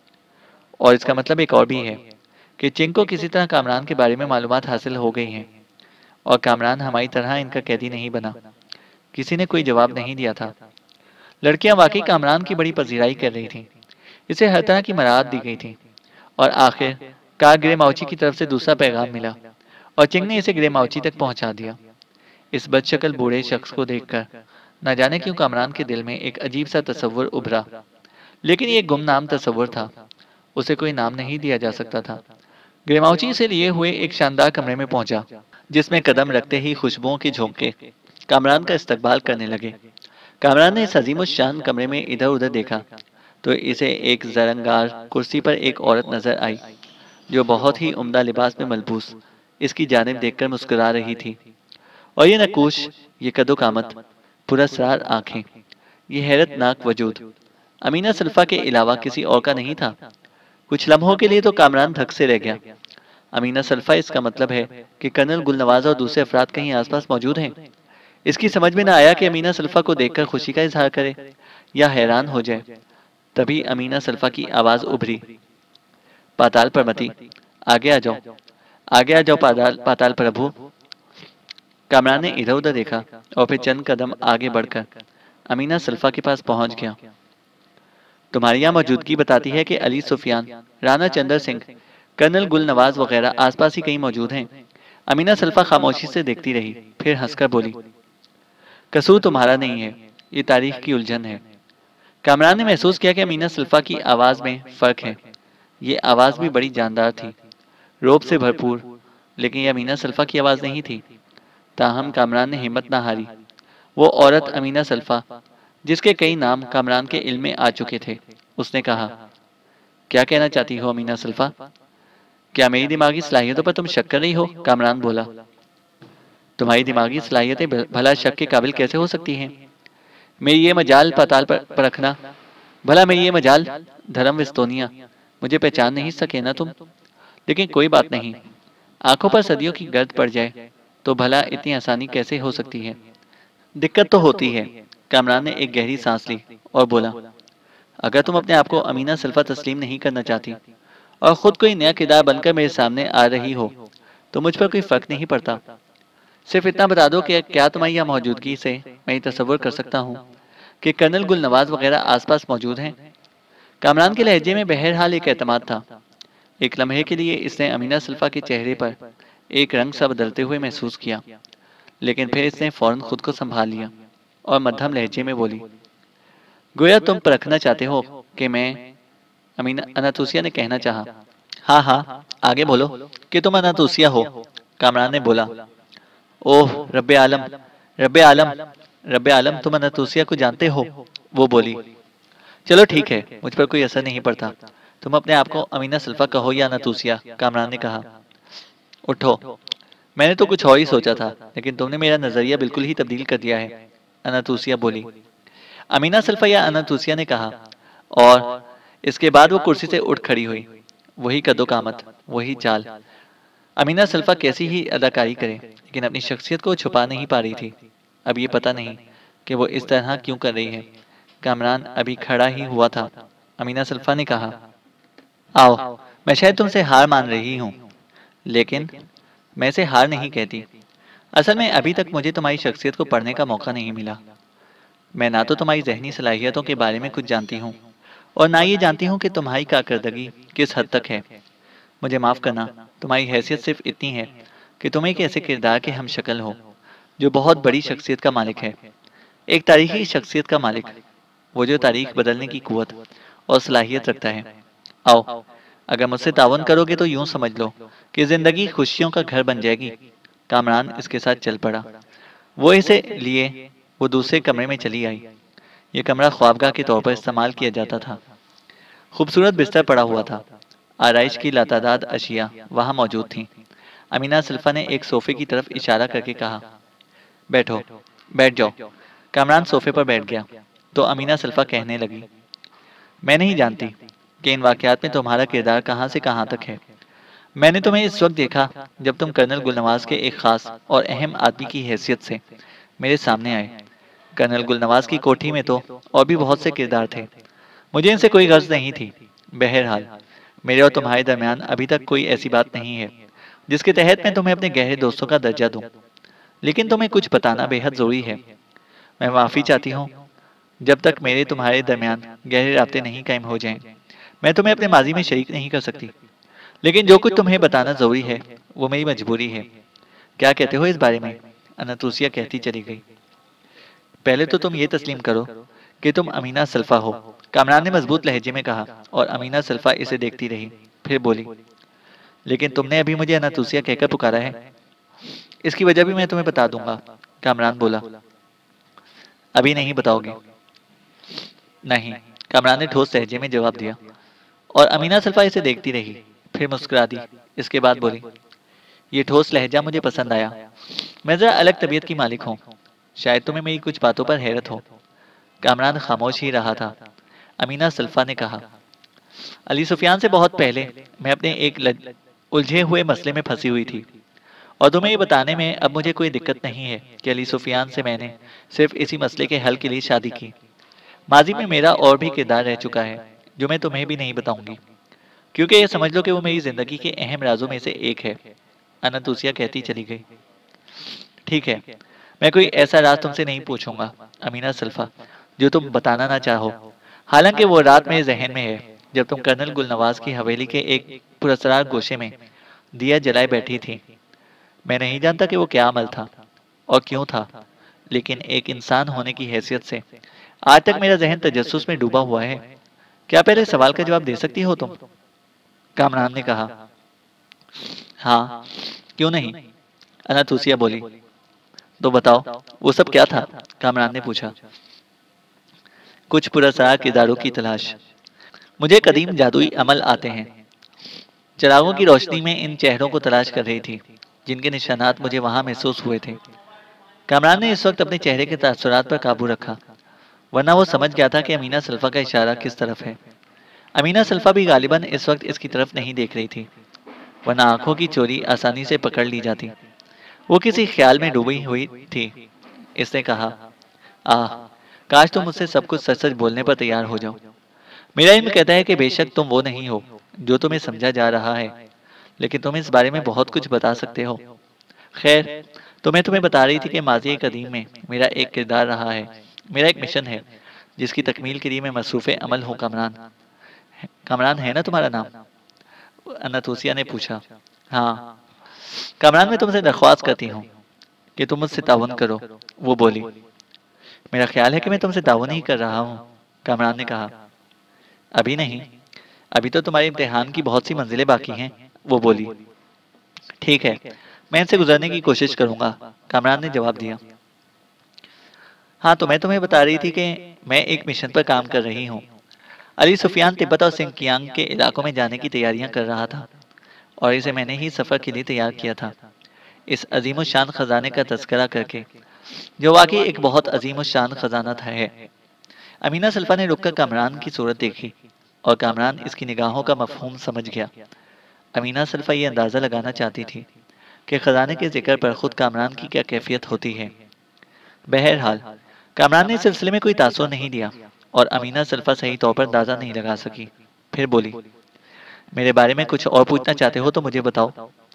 اور اس کا مطلب ایک اور بھی ہے کہ چنگ کو کسی طرح کامران کے بارے میں معلومات حاصل ہو گئی ہیں، اور کامران ہماری طرح ان کا قیدی نہیں بنا۔ کسی نے کوئی جواب نہیں دیا تھا۔ لڑکیاں واقعی کامران کی بڑی پذیرائی کر رہی تھیں، اسے ہر طرح کی مراعات دی گئی تھی، اور آخر کار گرے ماؤچی کی طرف سے دوسرا پیغام ملا، اور چنگ نے اسے گرے ماؤچی تک پہنچا دیا۔ اس بد شکل بوڑھے شخص کو دیکھ کر نہ جانے کیوں کامران کے دل میں ایک عجیب سا تصور ابھرا، لیکن یہ گمنام تصور تھا، اسے کوئی نام نہیں دیا جا سکتا تھا۔ گریماؤچی سے لیے ہوئے ایک شاندار کمرے میں پہنچا، جس میں قدم رکھتے ہی خوشبوؤں کے جھونکے کامران کا استقبال کرنے لگے۔ کامران نے اس عظیم الشان کمرے میں ادھر ادھر دیکھا تو اسے ایک زرنگار کرسی پر ایک عورت نظر آئی، جو بہت ہی عمدہ لباس میں ملبوس اس کی جانب دیکھ کر مسکرا رہی تھی، اور یہ نقوش، یہ قد و قامت، پراسرار آنکھیں، یہ حیرت ناک وجود امینہ سلفا کے علاوہ کسی اور کا نہیں تھا۔ کچھ لمحوں کے لیے تو کامران دھک سے رہ گیا۔ امینہ سلفا، اس کا مطلب ہے کہ کرنل گل نواز اور دوسرے افراد کہیں آس پاس موجود ہیں۔ اس کی سمجھ میں نہ آیا کہ امینہ سلفا کو دیکھ کر خوشی کا اظہار کرے یا حیران ہو جائے۔ تبھی امینہ سلفا کی آواز ابھری، پاتال پرمتی، آگے آ جاؤ، آگے آ جاؤ پاتال پربھو۔ کامران نے ادھر ادھر دیکھا اور پھر چند قدم آگے بڑھ کر امینہ سلفا کے پاس پہنچ گیا۔ تمہاری یہاں موجودگی بتاتی ہے کہ علی سفیان، رانا چندر سنگھ، کرنل گل نواز وغیرہ آس پاس ہی کہیں موجود ہیں۔ امینہ سلفا خاموشی سے دیکھتی رہی، پھر ہنس کر بولی، قصور تمہارا نہیں ہے، یہ تاریخ کی الجھن ہے۔ کامران نے محسوس کیا کہ امینہ سلفا کی آواز میں فرق ہے۔ یہ آواز بھی بڑی جاندار تھی، روب سے بھرپور، لیکن یہ امینہ سلفا کی آواز نہیں تھی۔ تاہم کامران نے ہمت نہ ہاری۔ وہ عورت امینہ سلفا، جس کے کئی نام کامران کے علم میں آ چکے تھے، اس نے کہا، کیا کہنا چاہتی ہو امینہ سلفا؟ کیا میری دماغی صلاحیتوں پر تم شک کر رہی ہو؟ کامران بولا۔ تمہاری دماغی صلاحیتیں بھلا شک کے قابل کیسے ہو سکتی ہیں؟ میری یہ مجال پاتال پر رکھنا، بھلا میری یہ مجال دھرم وستونیا، مجھے پہچان نہیں سکے نا تم؟ لیکن کوئی بات نہیں، آنکھوں پر صدیوں کی گرد پڑ جائے تو بھلا اتنی آسانی کیسے ہو سکتی ہے؟ دقت تو ہوتی ہے۔ کامران نے ایک گہری سانس لی اور بولا، اگر تم اپنے آپ کو امینہ سلفا تسلیم نہیں کرنا چاہتی اور خود کوئی نیا کردار بن کر میرے سامنے آ رہی ہو تو مجھ پر کوئی فرق نہیں پڑتا۔ صرف اتنا بتا دو کہ کیا تمہاری یہاں موجودگی سے میں یہ تصور کر سکتا ہوں کہ کرنل گل نواز وغیرہ آس پاس موجود ہیں؟ کامران کے لہجے میں بہرحال ایک اعتماد تھا۔ ایک لمحے کے لیے اس نے امینہ سلفا کے چہرے پر ایک رنگ سا بدلتے ہوئے محسوس کیا، لیکن پھر اس نے فوراً خود کو سنبھال لیا اور مدھم لہجے میں بولی، گویا تم پرکھنا چاہتے ہو کہ میں اناتوسیہ نے کہنا چاہا۔ ہاں ہاں، آگے بولو کہ تم اناتوسیہ ہو، کامران نے بولا۔ اوہ رب عالم، رب عالم، رب عالم، تم اناتوسیہ کو جانتے ہو؟ وہ بولی۔ چلو ٹھیک ہے، مجھ پر کوئی اثر نہیں پڑتا، تم اپنے آپ کو امینہ سلفا کہو یا اناتوسیہ، کامران نے کہا۔ اٹھو، میں نے تو کچھ اور ہی سوچا تھا، لیکن تم نے میرا نظریہ بالکل ہی تبدیل کر دیا ہے، اناتوسیہ بولی۔ امینہ سلفا یا اناتوسیہ نے کہا، اور اس کے بعد وہ کرسی سے اٹھ کھڑی ہوئی۔ وہی قد و قامت، وہی چال۔ امینہ سلفا کیسی ہی اداکاری کرے لیکن اپنی شخصیت کو چھپا نہیں پا رہی تھی۔ اب یہ پتہ نہیں کہ وہ اس طرح کیوں کر رہی ہے۔ کامران ابھی کھڑا ہی ہوا تھا۔ امینہ سلفا نے کہا، آؤ، میں شاید تم سے ہار مان رہی ہوں، لیکن میں اسے ہار نہیں کہتی۔ اصل میں ابھی تک مجھے تمہاری شخصیت کو پڑھنے کا موقع نہیں ملا۔ میں نہ تو تمہاری ذہنی صلاحیتوں کے بارے میں کچھ جانتی ہوں اور نہ یہ جانتی ہوں کہ تمہاری کارکردگی کس حد تک ہے۔ مجھے معاف کرنا، تمہاری حیثیت صرف اتنی ہے، کہ تم ایک ایسے کردار کے ہم شکل ہو جو بہت بڑی شخصیت کا مالک ہے، ایک تاریخی شخصیت کا مالک، وہ جو تاریخ بدلنے کی قوت اور صلاحیت رکھتا ہے۔ آؤ، اگر مجھ سے تعاون کرو گے تو یوں سمجھ لو کہ زندگی خوشیوں کا گھر بن جائے گی۔ کامران اس کے ساتھ چل پڑا۔ وہ اسے لیے وہ دوسرے کمرے میں چلی آئی۔ یہ کمرہ خوابگاہ کے طور پر استعمال کیا جاتا تھا۔ خوبصورت بستر پڑا ہوا تھا، آرائش کی لاتعداد اشیاء وہاں موجود تھیں۔ امینہ سلفا نے ایک صوفے کی طرف اشارہ کر کے کہا، بیٹھو، بیٹھ جاؤ۔ کامران صوفے پر بیٹھ گیا تو امینہ سلفا کہنے لگی، میں نہیں جانتی کہ ان واقعات میں تمہارا کردار کہاں سے کہاں تک ہے۔ میں نے تمہیں اس وقت دیکھا جب تم کرنل گلنواز کے ایک خاص اور اہم آدمی کی حیثیت سے میرے سامنے آئے۔ کرنل گلنواز کی کوٹھی میں تو اور بھی بہت سے کردار تھے، مجھے ان سے کوئی غرض نہیں تھی۔ بہرحال میرے اور تمہارے درمیان ابھی تک کوئی ایسی بات نہیں ہے جس کے تحت میں تمہیں اپنے گہرے دوستوں کا درجہ دوں، لیکن تمہیں کچھ بتانا بے حد ضروری ہے۔ میں معافی چاہتی ہوں، جب تک میرے تمہارے درمیان گہرے رابطے نہیں قائم ہو جائیں میں تمہیں اپنے ماضی میں شریک نہیں کر سکتی، لیکن جو کچھ تمہیں بتانا ضروری ہے وہ میری مجبوری ہے۔ کیا کہتے ہو اس بارے میں؟ اناتوسیہ کہتی چلی گئی۔ پہلے تو تم یہ تسلیم کرو کہ تم امینہ سلفا ہو، کامران نے مضبوط لہجے میں کہا، اور امینہ سلفا اسے دیکھتی رہی، پھر بولی، لیکن تم نے ابھی مجھے اناتوسیہ کہہ کر پکارا ہے۔ اس کی وجہ بھی میں تمہیں بتا دوں گا، کامران بولا۔ ابھی نہیں بتاؤ گے؟ نہیں، کامران نے ٹھوس لہجے میں جواب دیا، اور امینہ سلفا اسے دیکھتی رہی، پھر مسکرا دی۔ اس کے بعد بولی، یہ ٹھوس لہجہ مجھے پسند آیا۔ میں ذرا الگ طبیعت کی مالک ہوں، شاید تمہیں میری کچھ باتوں پر حیرت ہو۔ کامران خاموش ہی رہا تھا۔ امینہ سلفا نے کہا، علی سفیان سے بہت پہلے میں اپنے ایک الجھے ہوئے مسئلے میں پھنسی ہوئی تھی، اور تمہیں یہ بتانے میں اب مجھے کوئی دقت نہیں ہے کہ علی سفیان سے میں نے صرف اسی مسئلے کے حل کے لیے شادی کی۔ ماضی میں میرا اور بھی کردار رہ چکا ہے جو میں تمہیں بھی نہیں بتاؤں گی، کیونکہ یہ سمجھ لو کہ وہ میری زندگی کے اہم رازوں میں سے ایک ہے۔ اناتوسیہ کہتی چلی گئی، ٹھیک ہے، میں کوئی ایسا راز تم سے نہیں پوچھوں گا امینہ سلفا جو تم بتانا نہ چاہو۔ حالانکہ وہ رات میرے ذہن میں ہے جب تم کرنل گلنواز کی حویلی کے ایک پراسرار گوشے میں دیا جلائے بیٹھی تھی۔ میں نہیں جانتا کہ وہ کیا عمل تھا اور کیوں تھا، لیکن ایک انسان ہونے کی حیثیت سے آج تک میرا ذہن تجسس میں ڈوبا ہوا ہے۔ کیا پہلے سوال کا جواب دے سکتی ہو تم؟ کامران نے کہا، ہاں، کیوں نہیں؟ اناتوسیہ بولی، تو بتاؤ وہ سب کیا تھا؟ کامران نے پوچھا۔ کچھ پراسرار کرداروں کی تلاش۔ مجھے قدیم جادوئی عمل آتے ہیں۔ چراغوں کی روشنی میں ان چہروں کو تلاش کر رہی تھی جن کے نشانات مجھے وہاں محسوس ہوئے تھے۔ کامران نے اس وقت اپنے چہرے کے تاثرات پر قابو رکھا، ورنہ وہ سمجھ گیا تھا کہ امینہ سلفا کا اشارہ کس طرف ہے۔ امینہ سلفا بھی غالباً اس وقت اس کی طرف نہیں دیکھ رہی تھی، ورنہ آنکھوں کی چوری آسانی سے پکڑ لی جاتی۔ وہ کسی خیال میں ڈوبی ہوئی تھی۔ اس نے کہا، کاش تم مجھ سے سب کچھ سچ سچ بولنے پر تیار ہو جاؤ۔ میرا علم کہتا ہے کہ بے شک تم وہ نہیں ہو جو تمہیں سمجھا جا رہا ہے، لیکن تم اس بارے میں بہت کچھ بتا سکتے ہو۔ خیر، تو میں تمہیں بتا رہی تھی کہ ماضی قدیم میں میرا ایک کردار رہا ہے، میرا ایک مشن ہے جس کی تکمیل کے لیے میں مصروف عمل ہوں۔ کامران ہے نا تمہارا نام؟ اناتوسیہ نے پوچھا۔ ہاں۔ کامران، میں تم سے درخواست کرتی ہوں کہ تم مجھ سے تعاون کرو، وہ بولی۔ میرا خیال ہے کہ میں تم سے تعاون ہی کر رہا ہوں، کامران نے کہا۔ ابھی نہیں، ابھی تو تمہارے امتحان کی بہت سی منزلیں باقی ہیں، وہ بولی۔ ٹھیک ہے، میں ان سے گزرنے کی کوشش کروں گا، کامران نے جواب دیا۔ ہاں، تو میں تمہیں بتا رہی تھی کہ میں ایک مشن پر کام کر رہی ہوں۔ علی سفیان تبت اور سنکیانگ کے علاقوں میں جانے کی تیاریاں کر رہا تھا، اور اسے میں نے ہی سفر کے لیے تیار کیا تھا، اس عظیم الشان خزانے کا تذکرہ کر کے، جو واقعی ایک بہت عظیم الشان خزانہ تھا ہے۔ امینہ سلفا نے رک کر کامران کی صورت دیکھی، اور کامران اس کی نگاہوں کا مفہوم سمجھ گیا۔ امینہ سلفا یہ اندازہ لگانا چاہتی تھی کہ خزانے کے ذکر پر خود کامران کی کیا کیفیت ہوتی ہے۔ بہرحال کامران نے اس سلسلے میں کوئی تاثر نہیں دیا، اور امینہ سلفا صحیح طور پر اندازہ نہیں لگا سکی۔ پھر بولی، میرے بارے میں کچھ اور پوچھنا چاہتے ہو تو مجھے بتاؤ۔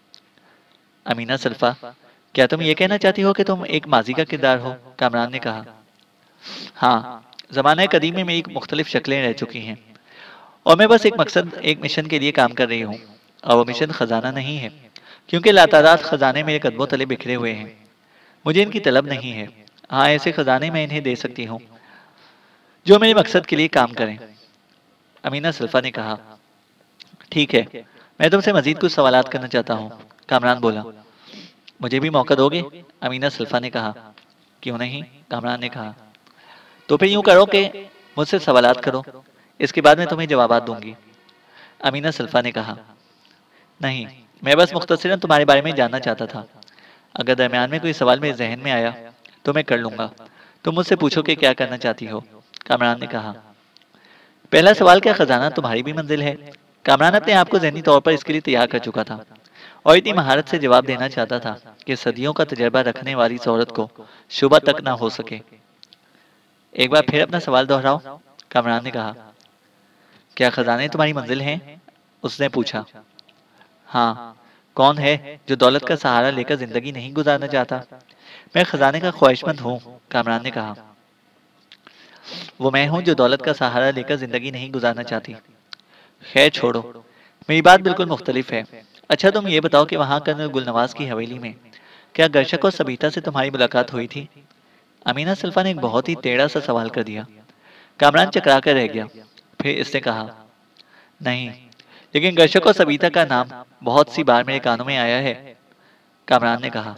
امینہ سلفا، کیا تم یہ کہنا چاہتی ہو کہ تم ایک ماضی کا کردار ہو؟ کامران نے کہا۔ ہاں، زمانہ قدیم میں میری مختلف شکلیں رہ چکی ہیں، اور میں بس ایک مشن کے لیے کام کر رہی ہوں، اور وہ مشن خزانہ نہیں ہے کیونکہ لاتعداد خزانے میرے قدموں تلے بکھرے ہوئے ہیں۔ مجھے ان کی طلب نہیں ہے۔ ہاں، ایسے خزانے میں انہیں دے سکتی ہوں جو میرے مقصد کے لیے کام کریں۔ امینہ سلفا نے کہا، ٹھیک ہے، میں تم سے مزید کچھ سوالات کرنا چاہتا ہوں۔ کامران بولا، مجھے بھی موقع دو گے؟ امینہ سلفا نے کہا، کیوں نہیں؟ کامران نے کہا، تو پھر یوں کرو کہ مجھ سے سوالات کرو، اس کے بعد میں تمہیں جوابات دوں گی۔ امینہ سلفا نے کہا، نہیں، میں بس مختصراً تمہارے بارے میں جاننا چاہتا تھا۔ اگر درمیان میں کوئی سوال میرے ذہن میں آیا تو میں کر لوں گا۔ تم مجھ سے پوچھو کہ کیا کرنا چاہتی ہو۔ کامران نے کہا، پہلا سوال، کیا خزانہ تمہاری بھی منزل ہے؟ کامران اپنے آپ کو ذہنی طور پر اس کے لیے تیار کر چکا تھا اور اتنی مہارت سے جواب دینا چاہتا تھا کہ صدیوں کا تجربہ رکھنے والی اس عورت کو شبہ تک نہ ہو سکے۔ ایک بار پھر اپنا سوال دہراؤ، کامران نے کہا۔ کیا خزانے تمہاری منزل ہیں؟ اس نے پوچھا۔ ہاں، کون ہے جو دولت کا سہارا لے کر زندگی نہیں گزارنا چاہتا؟ میں خزانے کا خواہش مند ہوں، کامران نے کہا۔ وہ میں ہوں جو دولت کا سہارا لے کر زندگی نہیں گزارنا چاہتی۔ خیر چھوڑو، میری بات بالکل مختلف ہے۔ اچھا تم یہ بتاؤ کہ وہاں کرنل گلنواز کی حویلی میں کیا گرشک اور سبیتا سے تمہاری ملاقات ہوئی تھی؟ امینہ سلفا نے ایک بہت ہی ٹیڑھا سا سوال کر دیا۔ کامران چکرا کر رہ گیا۔ پھر اس نے کہا، نہیں، لیکن گرشک اور سبیتا کا نام بہت سی بار میرے کانوں میں آیا ہے۔ کامران نے کہا،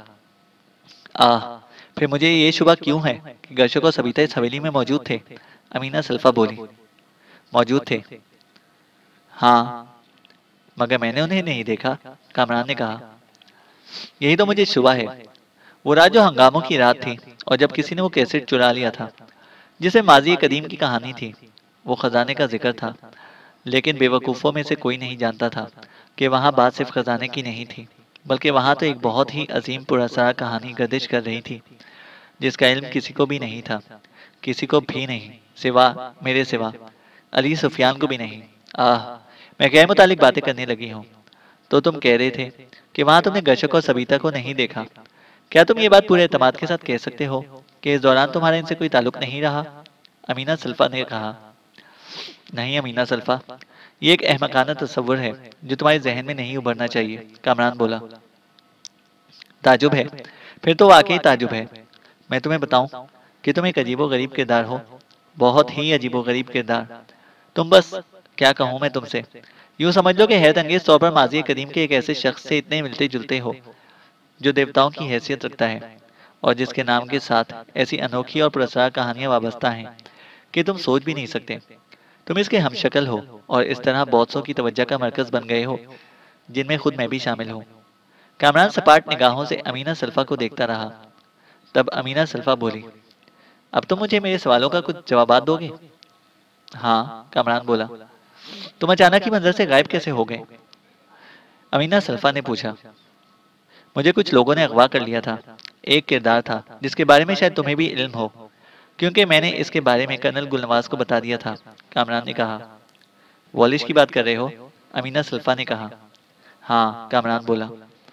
پھر مجھے یہ شبہ کیوں ہے کہ گرشک اور سبیتا اس حویلی میں موجود تھے؟ امینہ سلفا بولی۔ موجود تھے؟ ہاں، مگر میں نے انہیں نہیں دیکھا، کامران نے کہا۔ یہی تو مجھے شبہ ہے۔ وہ رات جو ہنگاموں کی رات تھی اور جب کسی نے وہ کیسٹ چرا لیا تھا جسے ماضی قدیم کی کہانی تھی، وہ خزانے کا ذکر تھا، لیکن بے وقوفوں میں سے کوئی نہیں جانتا تھا کہ وہاں بات صرف خزانے کی نہیں تھی، بلکہ وہاں تو ایک بہت ہی عظیم پراسرار کہانی گردش کر رہی تھی جس کا علم کسی کو بھی نہیں تھا، کسی کو بھی نہیں، میرے سوا علی سفیان کو بھی نہیں۔ میں غیر متعلق باتیں کرنے لگی ہوں۔ تو تم کہہ رہے تھے کہ وہاں تم نے گرشک اور سبیتا کو نہیں دیکھا۔ کیا تم یہ بات پورے اعتماد کے ساتھ کہہ سکتے ہو کہ اس دوران تمہارا ان سے کوئی تعلق نہیں رہا؟ امینہ سلفا نے کہا۔ نہیں امینہ سلفا، یہ ایک احمقانہ تصور ہے جو تمہارے ذہن میں نہیں ابھرنا چاہیے، کامران بولا۔ تعجب ہے؟ پھر تو واقعی تعجب ہے۔ میں تمہیں بتاؤں کہ تم ایک عجیب و غریب کردار ہو، بہت ہی عجیب و غریب کردار۔ تم بس، کیا کہوں میں تم سے، یوں سمجھ لو کہ حیرت انگیز طور پر ماضی قدیم کے ایک ایسے شخص سے اتنے ملتے جلتے ہو جو دیوتاؤں کی حیثیت رکھتا ہے اور جس کے نام کے ساتھ ایسی انوکھی اور پراسرار کہانیاں وابستہ ہیں کہ تم سوچ بھی نہیں سکتے۔ تم اس کے ہم شکل ہو اور اس طرح بہت سو کی توجہ کا مرکز بن گئے ہو، جن میں خود میں بھی شامل ہوں۔ کامران سپاٹ نگاہوں سے امینہ سلفا کو دیکھتا رہا۔ تب امینہ سلفا بولی، اب تم مجھے میرے سوالوں کا کچھ جوابات دو گے؟ ہاں، کامران بولا۔ تم اچانک ہی منظر سے غائب کیسے ہو گئے؟ امینہ سلفا نے پوچھا۔ مجھے کچھ لوگوں نے اغوا کر لیا تھا۔ ایک کردار تھا جس کے بارے میں شاید تمہیں بھی علم ہو، کیونکہ میں نے اس کے بارے میں کرنل گلنواز کو بتا دیا تھا، کامران نے کہا۔ والش کی بات کر رہے ہو؟ امینہ سلفا نے کہا۔ ہاں، کامران بولا۔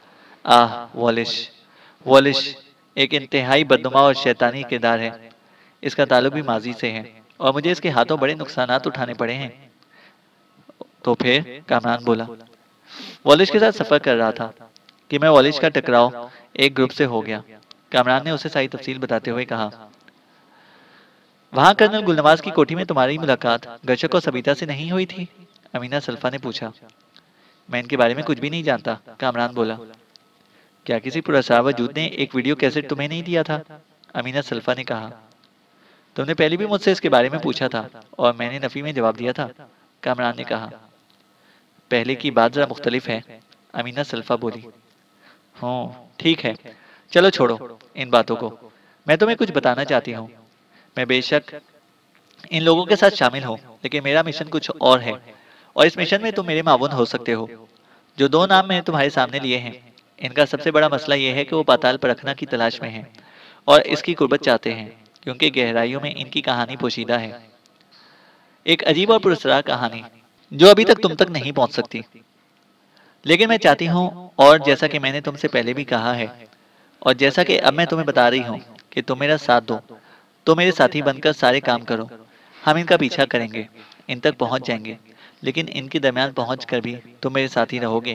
والش ایک انتہائی بدنما اور شیطانی کردار ہے۔ اس کا تعلق بھی ماضی سے ہے اور مجھے اس کے ہاتھوں بڑے نقصانات اٹھانے پڑے ہیں۔ تو پھر؟ کامران بولا۔ والش کے ساتھ سفر کر رہا تھا کہ میں والش کا ٹکراؤ ایک گروپ سے ہو گیا، کامران نے اسے ساری تفصیل بتاتے ہوئے کہا۔ وہاں کرنل گلنواز کی کوٹھی میں تمہاری ملاقات گرشک اور سبیتا سے نہیں ہوئی تھی؟ امینہ سلفا نے پوچھا۔ میں ان کے بارے میں کچھ بھی نہیں جانتا، کامران بولا۔ کیا کسی پراسرار وجود نے ایک ویڈیو کیسٹ تمہیں نہیں دیا تھا؟ امینہ سلفا نے کہا۔ تم نے پہلے بھی مجھ سے اس کے بارے میں پوچھا تھا اور میں نے نفی میں جواب دیا تھا، کامران نے کہا۔ پہلے کی بات ذرا مختلف ہے، امینہ سلفا بولی۔ ٹھیک ہے، چلو چھوڑو ان باتوں کو، میں تمہیں کچھ بتانا چاہتی ہوں۔ میں بے شک ان لوگوں کے ساتھ شامل ہوں، لیکن میرا مشن کچھ اور ہے، اور اس مشن میں تم میرے معاون ہو سکتے ہو۔ جو دو نام میں نے تمہارے سامنے لیے ہیں، ان کا سب سے بڑا مسئلہ یہ ہے کہ وہ پاتال پرکھنا کی تلاش میں ہیں اور اس کی قربت چاہتے ہیں، کیونکہ گہرائیوں میں ان کی کہانی پوشیدہ ہے، ایک عجیب اور پراسرار کہانی جو ابھی تک تم تک نہیں پہنچ سکتی۔ لیکن میں چاہتی ہوں، اور جیسا کہ میں نے تم سے پہلے بھی کہا ہے اور جیسا کہ اب میں تمہیں بتا رہی ہوں، کہ تم میرا ساتھ دو، تو میرے ساتھی بن کر سارے کام کرو۔ ہم ان کا پیچھا کریں گے، ان تک پہنچ جائیں گے، لیکن ان کے درمیان پہنچ کر بھی تم میرے ساتھی رہو گے،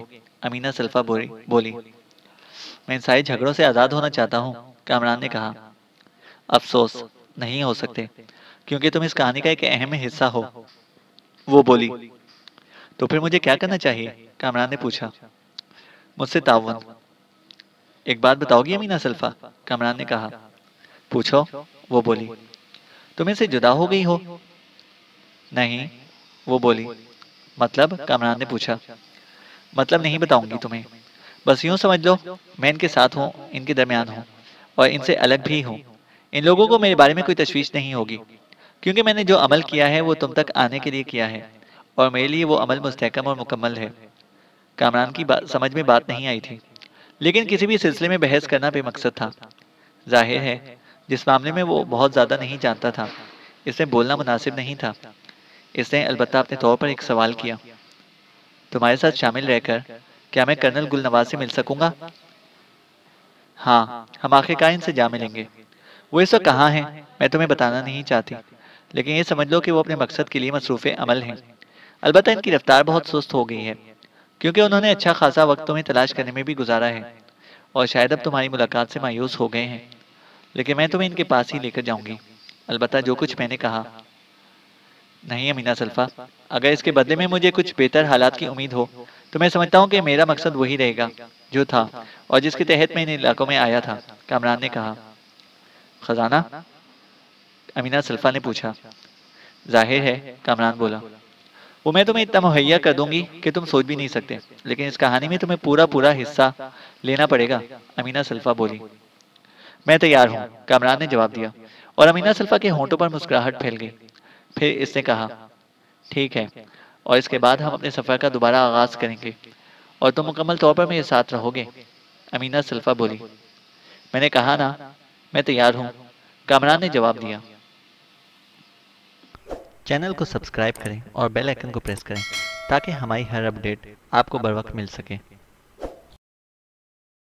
امینہ سلفا بولی۔ میں ان سارے جھگڑوں سے آزاد ہونا چاہتا ہوں، کامران نے کہا۔ افسوس، نہیں ہو سکتے، کیونکہ تم اس کہانی کا ایک اہم حصہ ہو، وہ بولی۔ تو پھر مجھے کیا کرنا چاہیے؟ کامران نے پوچھا۔ مجھ سے تعاون۔ ایک بات بتاؤ گی امینہ سلفا؟ کامران نے کہا۔ پوچھو، وہ بولی۔ تم ان سے جدا ہو گئی ہو؟ نہیں، وہ بولی۔ مطلب؟ کامران نے پوچھا۔ مطلب نہیں بتاؤں گی تمہیں، بس یوں سمجھ لو میں ان کے ساتھ ہوں، ان کے درمیان ہوں، اور ان سے الگ بھی ہوں۔ ان لوگوں کو میرے بارے میں کوئی تشویش نہیں ہوگی، کیونکہ میں نے جو عمل کیا ہے وہ تم تک آنے کے لیے کیا ہے، اور میرے لیے وہ عمل مستحکم اور مکمل ہے۔ کامران کی سمجھ میں بات نہیں آئی تھی، لیکن کسی بھی سلسلے میں بحث کرنا بے مقصد تھا۔ ظاہر ہے جس معاملے میں وہ بہت زیادہ نہیں جانتا تھا، اس میں بولنا مناسب نہیں تھا۔ اس نے البتہ اپنے طور پر ایک سوال کیا۔ تمہارے ساتھ شامل رہ کر کیا میں کرنل گل نواز سے مل سکوں گا؟ ہاں، ہم آخرکار ان سے جا ملیں گے۔ وہ اس وقت کہاں ہیں میں تمہیں بتانا نہیں چاہتی، لیکن یہ سمجھ لو کہ وہ اپنے مقصد کے لیے مصروف عمل ہیں۔ البتہ ان کی رفتار بہت سست ہو گئی ہے، کیونکہ انہوں نے اچھا خاصا وقت تمہیں تلاش کرنے میں بھی گزارا ہے، اور شاید اب تمہاری ملاقات سے مایوس ہو گئے ہیں۔ لیکن میں تمہیں ان کے پاس ہی لے کر جاؤں گی، البتہ جو کچھ میں نے کہا۔ نہیں امینہ سلفا، اگر اس کے بدلے میں مجھے کچھ بہتر حالات کی امید ہو تو میں سمجھتا ہوں کہ میرا مقصد وہی رہے گا جو تھا اور جس کے تحت میں ان علاقوں میں آیا تھا، کامران نے کہا۔ خزانہ؟ امینہ سلفا نے پوچھا۔ ظاہر ہے، کامران بولا۔ وہ میں تمہیں اتنا مہیا کر دوں گی کہ تم سوچ بھی نہیں سکتے، لیکن اس کہانی میں تمہیں پورا حصہ لینا پڑے گا، امینہ سلفا بولی۔ میں تیار ہوں، کامران نے جواب دیا، اور امینہ سلفا کے ہونٹوں پر مسکراہٹ پھیل گئی۔ پھر اس نے کہا، ٹھیک ہے، اور اس کے بعد ہم اپنے سفر کا دوبارہ آغاز کریں گے، اور تم مکمل طور پر میرے ساتھ رہو گے، امینہ سلفا بولی۔ میں نے کہا نا، میں تیار ہوں، کامران نے جواب دیا۔ چینل کو سبسکرائب کریں اور بیل آئیکن کو پریس کریں تاکہ ہماری ہر اپڈیٹ آپ کو بر وقت مل سکے۔